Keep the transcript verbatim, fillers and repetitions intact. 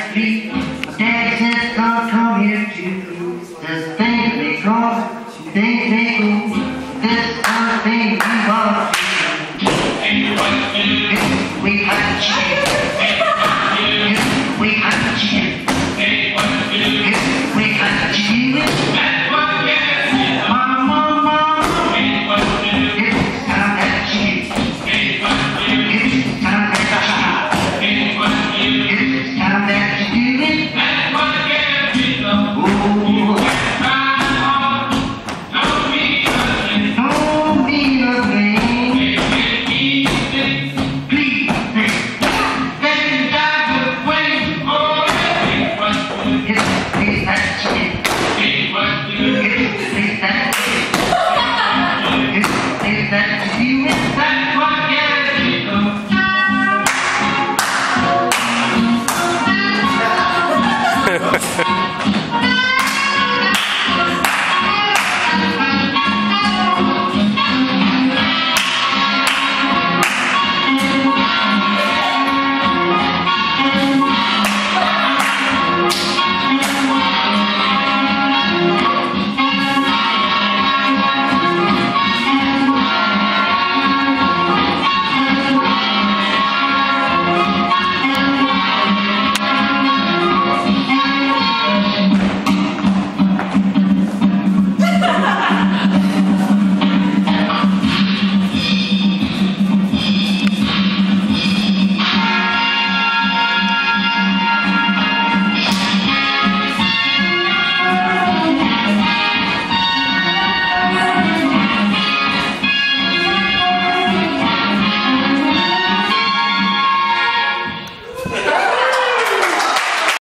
street. Daddy says, come, come here too. There's things they come, things they go. This kind of thing we want to do. We have to cheer. We have to cheer. We have to cheer. Mama, mama, mama. It's time that cheer. It's time that cheer. It's time that you do it. Oh, don't be a thing. Please, then die with wings. It's